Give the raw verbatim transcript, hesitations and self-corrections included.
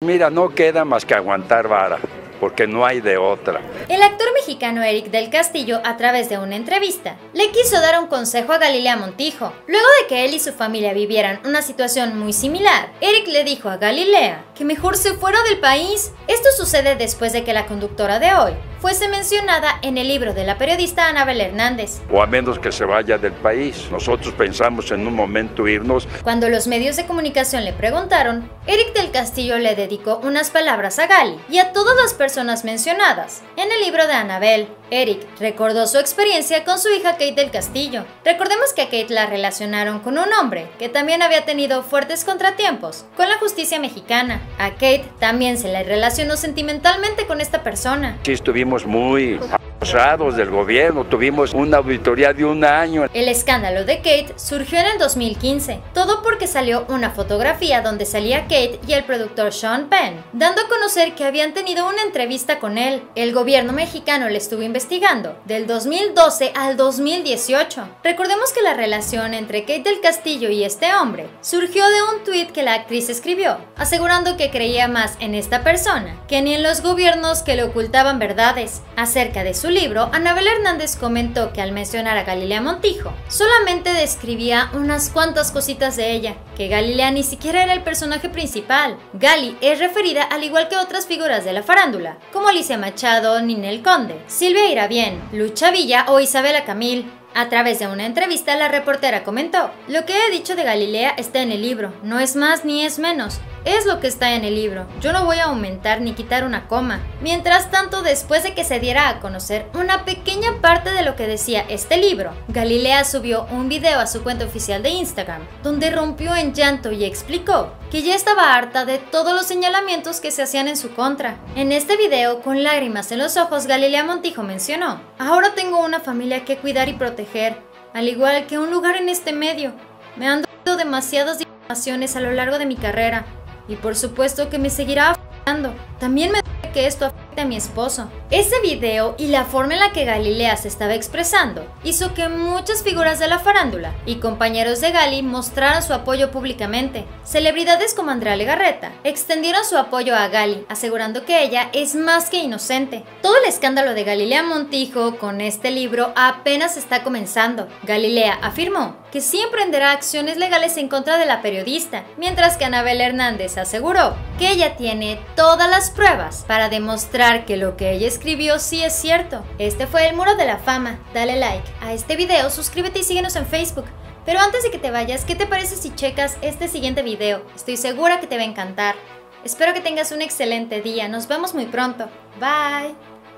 Mira, no queda más que aguantar vara, porque no hay de otra. El actor mexicano Eric del Castillo, a través de una entrevista, le quiso dar un consejo a Galilea Montijo. Luego de que él y su familia vivieran una situación muy similar, Eric le dijo a Galilea que mejor se fuera del país. Esto sucede después de que la conductora de hoy fuese mencionada en el libro de la periodista Anabel Hernández. O a menos que se vaya del país. Nosotros pensamos en un momento irnos. Cuando los medios de comunicación le preguntaron, Eric del Castillo le dedicó unas palabras a Gali y a todas las personas mencionadas en el libro de Anabel. Eric recordó su experiencia con su hija Kate del Castillo. Recordemos que a Kate la relacionaron con un hombre que también había tenido fuertes contratiempos con la justicia mexicana. A Kate también se le relacionó sentimentalmente con esta persona. Sí, estuvimos muy abusados del gobierno, tuvimos una auditoría de un año. El escándalo de Kate surgió en el dos mil quince, todo porque salió una fotografía donde salía Kate y el productor Sean Penn, dando a conocer que habían tenido una entrevista con él. El gobierno mexicano le estuvo investigando del dos mil doce al dos mil dieciocho. Recordemos que la relación entre Kate del Castillo y este hombre surgió de un tuit que la actriz escribió, asegurando que creía más en esta persona que ni en los gobiernos que le ocultaban verdades. Acerca de su libro, Anabel Hernández comentó que al mencionar a Galilea Montijo, solamente describía unas cuantas cositas de ella, que Galilea ni siquiera era el personaje principal. Gali es referida al igual que otras figuras de la farándula, como Alicia Machado, Ninel Conde, Silvia Irabien, Lucha Villa o Isabela Camil. A través de una entrevista, la reportera comentó: "Lo que he dicho de Galilea está en el libro, no es más ni es menos. Es lo que está en el libro, yo no voy a aumentar ni quitar una coma". Mientras tanto, después de que se diera a conocer una pequeña parte de lo que decía este libro, Galilea subió un video a su cuenta oficial de Instagram, donde rompió en llanto y explicó que ya estaba harta de todos los señalamientos que se hacían en su contra. En este video, con lágrimas en los ojos, Galilea Montijo mencionó: "Ahora tengo una familia que cuidar y proteger, al igual que un lugar en este medio. Me han dado demasiadas difamaciones a lo largo de mi carrera, y por supuesto que me seguirá afectando. También me duele que esto afecte a mi esposo". Ese video y la forma en la que Galilea se estaba expresando hizo que muchas figuras de la farándula y compañeros de Gali mostraran su apoyo públicamente. Celebridades como Andrea Legarreta extendieron su apoyo a Gali, asegurando que ella es más que inocente. Todo el escándalo de Galilea Montijo con este libro apenas está comenzando. Galilea afirmó que sí emprenderá acciones legales en contra de la periodista, mientras que Anabel Hernández aseguró que ella tiene todas las pruebas para demostrar que lo que ella escribió sí es cierto. Este fue el Muro de la Fama. Dale like a este video, suscríbete y síguenos en Facebook. Pero antes de que te vayas, ¿qué te parece si checas este siguiente video? Estoy segura que te va a encantar. Espero que tengas un excelente día. Nos vemos muy pronto. Bye.